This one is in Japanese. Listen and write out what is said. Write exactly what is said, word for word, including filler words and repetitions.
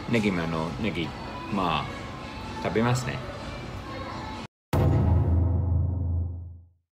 ネギもあのネギまあ食べますね。